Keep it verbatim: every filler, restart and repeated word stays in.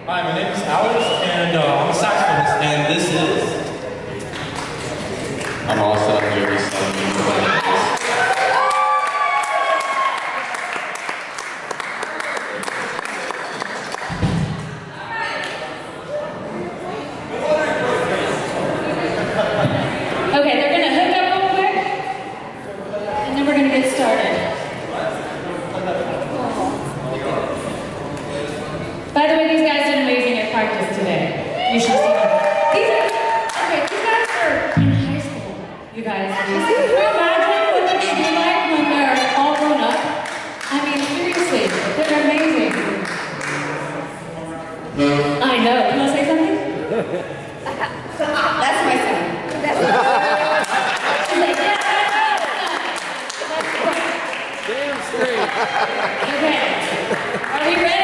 Hi, my name is Alex, and uh, I'm a saxophonist, and this is... I'm also Jodi. Okay, they're going to hook up real quick, and then we're going to get started. By the way, these guys did amazing at practice today. You should see them. These are, okay, these guys are in high school, you guys. Can you imagine what they should be like when they're all grown up? I mean, seriously, they're amazing. I know. You want to say something? That's my son. That's my son. She's like, yeah, that's my son. Damn straight. Okay. Are we ready?